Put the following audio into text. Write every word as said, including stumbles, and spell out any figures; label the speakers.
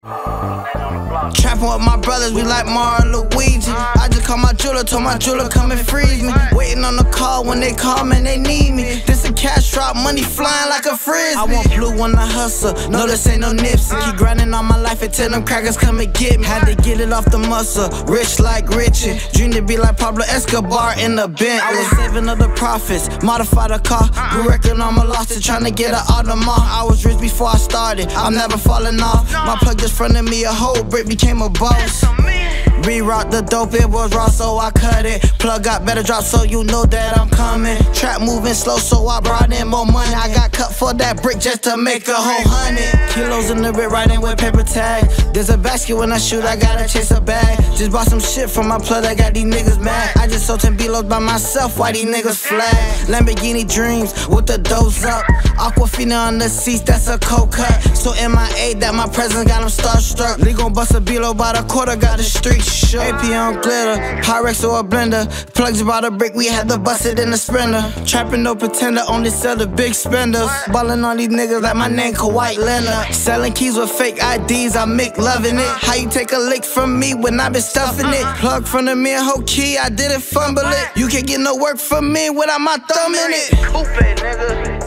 Speaker 1: Trapping with my brothers, we like Mario Luigi. I just called my jeweler, told my jeweler come and freeze me. Waiting on the call when they call, man, they need me. This a cash drop, money flying like a frisbee. I want blue when I hustle, no this ain't no Nipsey. Keep grinding all my life until them crackers come and get me. Had to get it off the muscle, rich like Richie. Dream to be like Pablo Escobar in the Bentley. I was saving up the profits, modified a car. Grew record on my loss, trying to get an Audemars. I was rich before I started, I'm never falling off. My plug just fronted me a whole brick, became a boss. Re-rock the dope, it was raw, so I cut it. Plug got better drop, so you know that I'm coming. Trap moving slow, so I brought in more money. I got cut for that brick just to make a whole hundred. Kilos in the rip, riding with paper tag. There's a basket when I shoot, I gotta chase a bag. Just bought some shit from my plug that got these niggas mad. I just sold ten B-Los by myself, why these niggas flag? Lamborghini dreams with the dose up. Aquafina on the seats, that's a cold cut. So M I A that my presence got them starstruck. They gon' bust a B-Lo by the quarter, got the street shook. A P on glitter, Pyrex or a blender. Plugs by the brick, we had to bust it in the sprinter. Trapping no pretender, only sell the big spenders. Ballin' on these niggas like my name Kawhi Leonard. Selling keys with fake I Ds, I make loving it. How you take a lick from me when I been stuffing it? Plug from the mirror, whole key, I didn't fumble it. You can't get no work from me without my thumb in it. Coupe, nigga.